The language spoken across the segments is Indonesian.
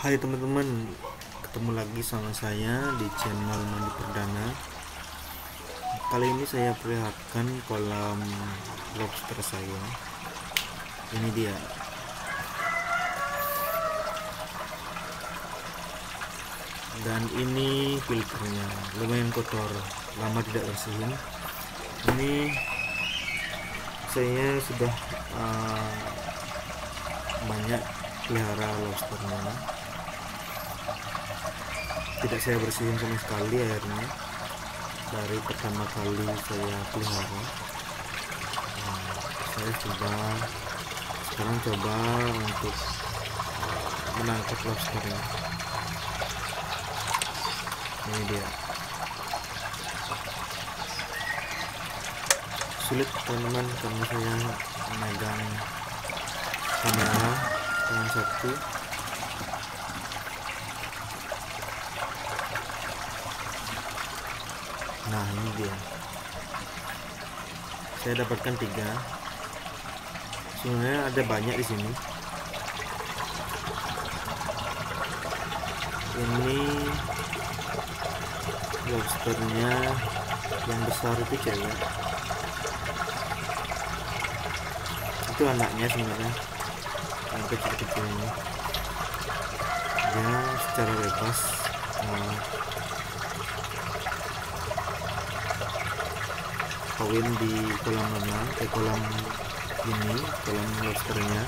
Hai teman-teman, ketemu lagi sama saya di channel Mandi Perdana. Kali ini saya perlihatkan kolam lobster saya. Ini dia. Dan ini filternya, lumayan kotor, lama tidak bersihin. Ini saya sudah banyak pelihara lobsternya. Tidak saya bersihin sama sekali airnya dari pertama kali saya pelihara. Saya sekarang coba untuk menangkap lobsternya. Ini dia. Sulit teman-teman karena saya memegang kamera tangan satu. Nah, ini dia. Saya dapatkan 3. Sebenarnya ada banyak di sini. Ini lobsternya yang besar itu cewek. Itu anaknya sebenarnya, yang kecil-kecil ini. Dia secara bebas kawin di kolam renang, kolam ini, kolam lobsternya.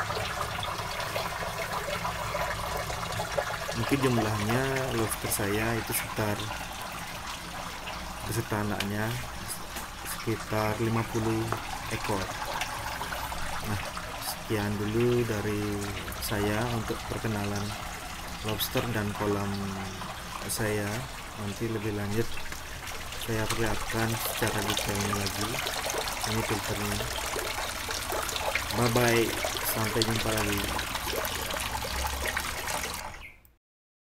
Mungkin jumlahnya lobster saya itu sekitar beserta anaknya sekitar 50 ekor. Nah, sekian dulu dari saya untuk perkenalan lobster dan kolam saya. Nanti lebih lanjut saya perlihatkan secara detailnya lagi. Ini filternya. Bye bye, sampai jumpa lagi.